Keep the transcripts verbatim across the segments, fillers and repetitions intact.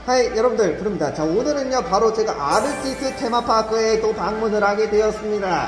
하이 여러분들 부릅니다. 자, 오늘은요 바로 제가 아르티스 테마파크에 또 방문을 하게 되었습니다.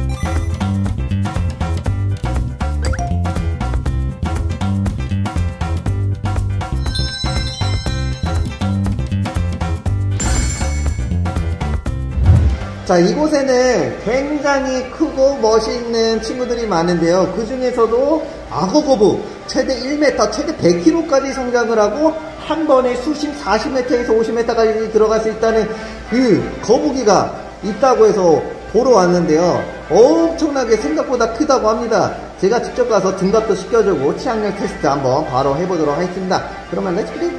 자, 이곳에는 굉장히 크고 멋있는 친구들이 많은데요. 그 중에서도 악어거북 최대 일 미터, 최대 백 킬로그램까지 성장을 하고 한 번에 수심 사십 미터에서 오십 미터까지 들어갈 수 있다는 그 거북이가 있다고 해서 보러 왔는데요. 엄청나게 생각보다 크다고 합니다. 제가 직접 가서 등갑도 시켜주고 취향력 테스트 한번 바로 해보도록 하겠습니다. 그러면 렛츠 기릿!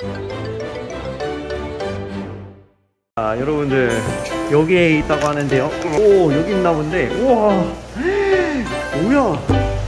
아, 여러분들 여기에 있다고 하는데요. 오, 여기 있나 본데. 우와, 뭐야.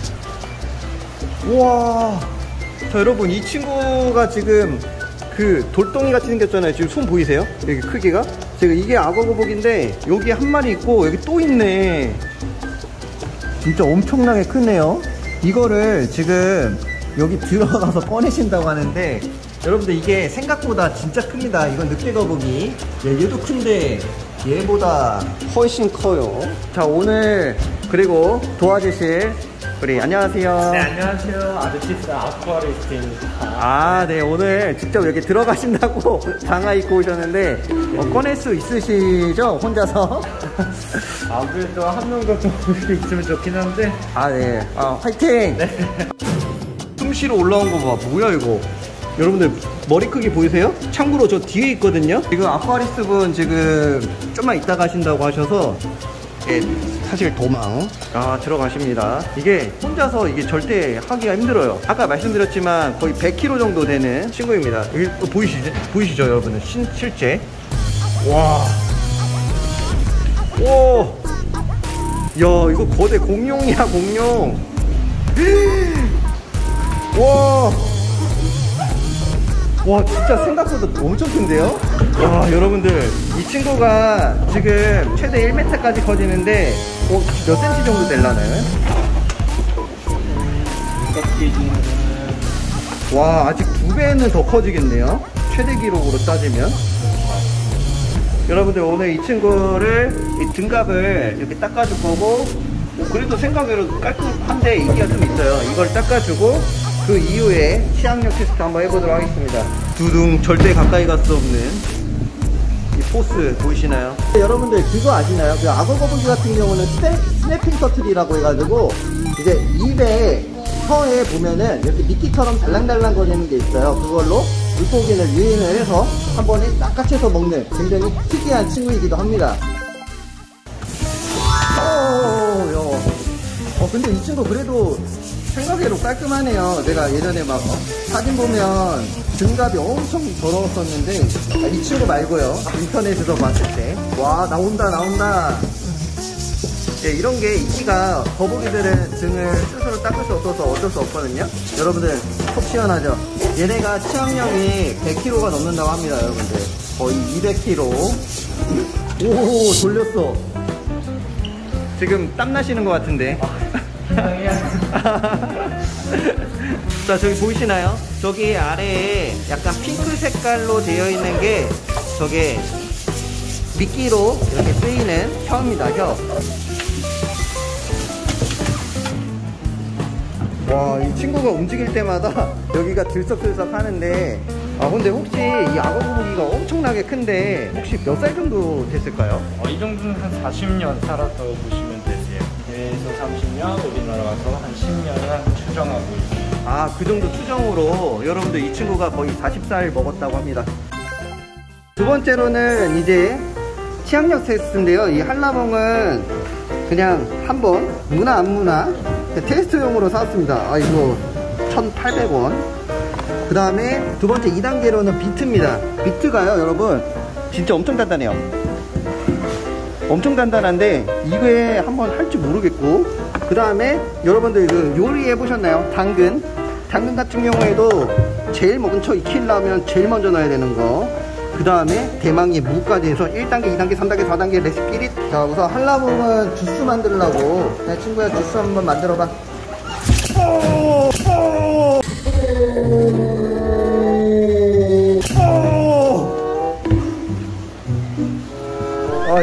우와. 자, 여러분, 이 친구가 지금 그 돌덩이 같이 생겼잖아요. 지금 손 보이세요? 여기 크기가? 지금 이게 악어거북인데 여기 한 마리 있고 여기 또 있네. 진짜 엄청나게 크네요. 이거를 지금 여기 들어가서 꺼내신다고 하는데, 여러분들 이게 생각보다 진짜 큽니다. 이건 늑대거북이. 예, 얘도 큰데 얘보다 훨씬 커요. 자, 오늘 그리고 도와주실 우리, 안녕하세요. 네, 안녕하세요. 아르티스 아쿠아리스트입니다. 아, 네, 오늘 직접 여기 들어가신다고 장화 입고 오셨는데 어, 꺼낼 수 있으시죠? 혼자서? 아무래도 한 명 정도 있으면 좋긴 한데. 아, 네. 아, 화이팅! 네. 숨쉬러 올라온 거 봐. 뭐야 이거? 여러분들 머리 크기 보이세요? 참고로 저 뒤에 있거든요. 지금 아쿠아리스트 분 지금 좀만 이따 가신다고 하셔서, 예, 사실 도망 아 들어가십니다. 이게 혼자서 이게 절대 하기가 힘들어요. 아까 말씀드렸지만 거의 백 킬로그램 정도 되는 친구입니다. 여기 보이시죠? 보이시죠 여러분들? 신, 실제 와, 오, 야, 이거 거대 공룡이야, 공룡. 와, 와, 진짜 생각보다 엄청 큰데요? 와, 여러분들 이 친구가 지금 최대 일 미터까지 커지는데 어, 몇 센치 정도 되려나요? 와, 아직 두 배는 더 커지겠네요. 최대 기록으로 따지면. 여러분들 오늘 이 친구를 이 등갑을 이렇게 닦아줄 거고, 뭐 그래도 생각외로 깔끔한데 이기가 좀 있어요. 이걸 닦아주고 그 이후에 취향력 테스트 한번 해보도록 하겠습니다. 두둥, 절대 가까이 갈 수 없는 이 포스 보이시나요? 네, 여러분들 그거 아시나요? 그 악어거북이 같은 경우는 스냅, 스냅핑 터틀이라고 해가지고 이제 입에 혀에 보면은 이렇게 미끼처럼 달랑달랑 거리는 게 있어요. 그걸로 물고기를 유인을 해서 한 번에 낚아채서 먹는 굉장히 특이한 친구이기도 합니다. 어, 야. 어, 근데 이 친구 그래도 생각외로 깔끔하네요. 내가 예전에 막 어? 사진 보면 등갑이 엄청 더러웠었는데, 아, 이 친구 말고요. 인터넷에서 봤을 때. 와, 나온다, 나온다. 예, 이런 게 이끼가 거북이들은 등을 스스로 닦을 수 없어서 어쩔 수 없거든요. 여러분들 속 시원하죠? 얘네가 취향력이 백 킬로그램가 넘는다고 합니다. 여러분들 거의 이백 킬로그램. 오, 돌렸어. 지금 땀 나시는 것 같은데. 자, 저기 보이시나요? 저기 아래에 약간 핑크 색깔로 되어 있는 게 저게 미끼로 이렇게 쓰이는 혀입니다. 혀. 와, 이 친구가 움직일 때마다 여기가 들썩들썩 하는데, 아, 근데 혹시 이 악어거북이가 엄청나게 큰데 혹시 몇 살 정도 됐을까요? 어, 이 정도는 한 사십 년 살았다고 보시면 되세요. 그래서 삼십 년, 우리나라 와서 한 십 년을 추정하고 있습니다. 아, 그 정도 추정으로 여러분들 이 친구가 거의 사십 살 먹었다고 합니다. 두 번째로는 이제 취향력 테스트인데요. 이 한라봉은 그냥 한번 무나 안 무나 테스트용으로 사왔습니다. 아, 이거 천팔백 원. 그 다음에 두 번째 이 단계로는 비트입니다. 비트가요, 여러분, 진짜 엄청 단단해요. 엄청 단단한데 이게 한번 할지 모르겠고, 그 다음에 여러분들 그 요리 해보셨나요? 당근. 당근 같은 경우에도 제일 먼저 익히려면 제일 먼저 넣어야 되는 거. 그 다음에 대망의 무까지 해서 일 단계, 이 단계, 삼 단계, 사 단계 레시피릿. 자, 우선 한라봉은 주스 만들려고. 내 친구야, 주스 한번 만들어봐. 오! 오! 오!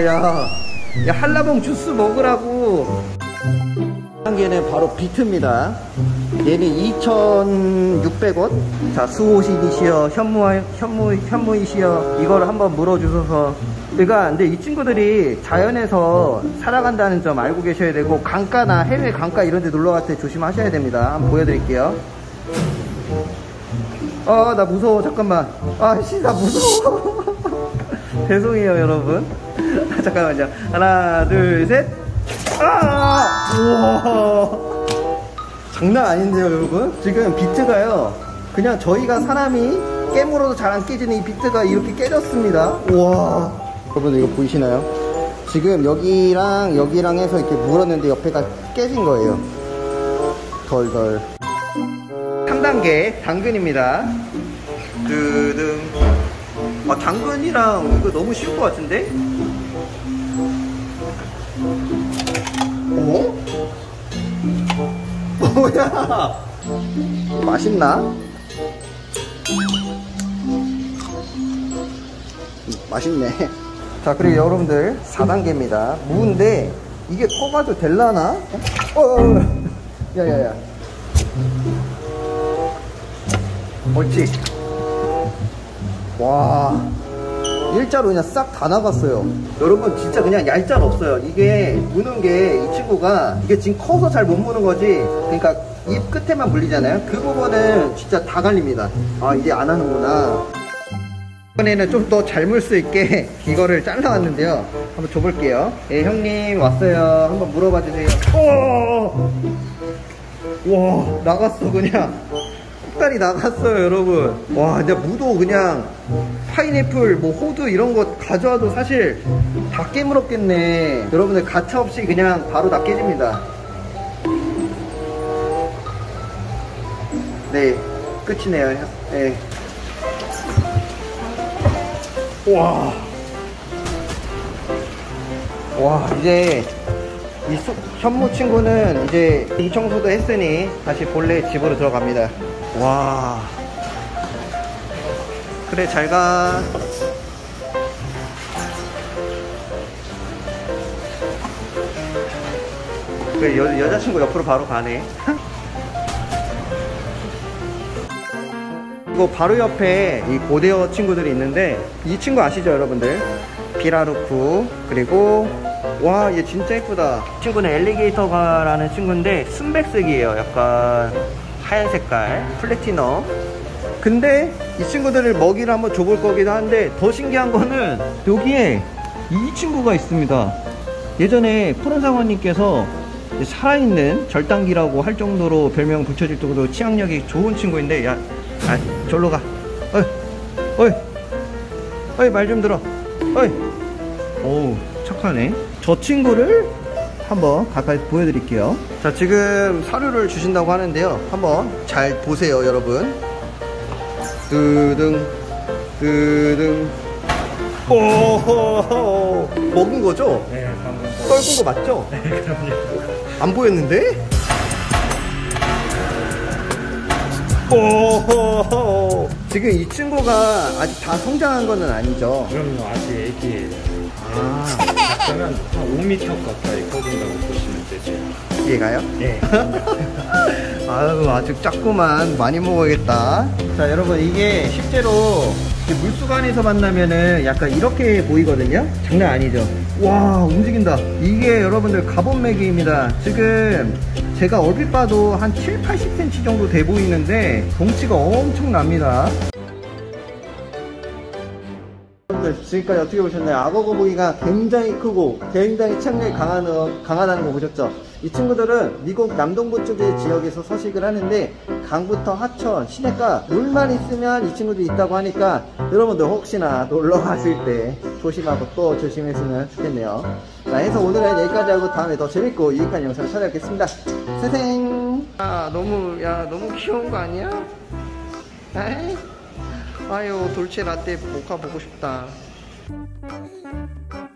야야야, 야 한라봉 주스 먹으라고. 한 개는 바로 비트입니다. 얘는 이천육백 원. 자, 수호신이시여, 현무, 현무, 현무이시여, 이걸 한번 물어주셔서. 그러니까 근데 이 친구들이 자연에서 살아간다는 점 알고 계셔야 되고, 강가나 해외 강가 이런 데 놀러 갈 때 조심하셔야 됩니다. 한번 보여드릴게요. 아, 나 무서워. 잠깐만. 아, 씨, 나 무서워. 죄송해요, 여러분. 잠깐만요. 하나, 둘, 셋. 아! 우와! 장난 아닌데요, 여러분? 지금 비트가요, 그냥 저희가 사람이 깨물어도 잘 안 깨지는 이 비트가 이렇게 깨졌습니다. 우와! 여러분들 이거 보이시나요? 지금 여기랑 여기랑 해서 이렇게 물었는데 옆에가 깨진 거예요. 덜덜. 삼 단계 당근입니다. 드등. 아, 당근이랑 이거 너무 쉬울 것 같은데? 어? 뭐야? 맛있나? 맛있네. 자, 그리고 여러분들 사 단계입니다. 무인데 이게 커가지고 될라나? 어, 어, 야야야. 옳지. 와, 일자로 그냥 싹 다 나갔어요. 여러분 진짜 그냥 얄짤 없어요. 이게 무는 게 이 친구가 이게 지금 커서 잘 못 무는 거지. 그러니까 입 끝에만 물리잖아요. 그 부분은 진짜 다 갈립니다. 아, 이제 안 하는구나. 이번에는 좀 더 잘 물 수 있게 이거를 잘라왔는데요. 한번 줘볼게요. 예, 형님 왔어요. 한번 물어봐 주세요. 오! 와, 나갔어 그냥. 색깔이 나갔어요, 여러분. 와, 근데 무도 그냥 파인애플, 뭐 호두 이런 거 가져와도 사실 다 깨물었겠네. 여러분들 가차 없이 그냥 바로 다 깨집니다. 네, 끝이네요. 네. 와, 와, 이제 이 소, 현무 친구는 이제 이 청소도 했으니 다시 본래 집으로 들어갑니다. 와, 그래, 잘가. 그래, 여, 여자친구 옆으로 바로 가네. 이거 바로 옆에 이 고대어 친구들이 있는데, 이 친구 아시죠, 여러분들? 비라루쿠. 그리고 와, 얘 진짜 예쁘다. 이 친구는 엘리게이터가라는 친구인데 순백색이에요. 약간 하얀 색깔 플래티넘. 근데 이 친구들을 먹이를 한번 줘볼 거기도 한데, 더 신기한 거는 여기에 이 친구가 있습니다. 예전에 푸른상어님께서 살아있는 절단기라고 할 정도로 별명 붙여질 정도로 치악력이 좋은 친구인데, 야, 아, 절로 가. 어이, 어이, 어이, 말 좀 들어. 어이. 오우, 착하네. 저 친구를 한번 가까이 보여드릴게요. 자, 지금 사료를 주신다고 하는데요. 한번 잘 보세요, 여러분. 뜨등, 뜨등. 오호호. 먹은 거죠? 네, 방금 썰은 거 맞죠? 네, 그럼요. 안 보였는데? 오호호. 지금 이 친구가 아직 다 성장한 거는 아니죠? 그럼요, 아직 애기예요. 아, 그러면 한 오 미터 가까이 커진다고 보시면 되죠. 얘가요? 네. 아유, 아직 작구만. 많이 먹어야겠다. 자, 여러분, 이게 실제로 물수관에서 만나면은 약간 이렇게 보이거든요? 장난 아니죠? 와, 움직인다. 이게 여러분들 갑옷매기입니다. 지금 제가 얼핏 봐도 한 칠, 팔십 센티미터 정도 돼 보이는데 덩치가 엄청납니다. 지금까지 어떻게 보셨나요? 악어 거북이가 굉장히 크고 굉장히 치악력이 강한, 강하다는 거 보셨죠? 이 친구들은 미국 남동부 쪽의 지역에서 서식을 하는데, 강부터 하천, 시내가 물만 있으면 이 친구들이 있다고 하니까 여러분들 혹시나 놀러 갔을 때 조심하고 또 조심했으면 좋겠네요. 자, 해서 오늘은 여기까지 하고 다음에 더 재밌고 유익한 영상을 찾아뵙겠습니다. 세생. 아, 너무, 야, 너무 귀여운 거 아니야? 에이? 아유, 돌체 라떼 모카 보고 싶다.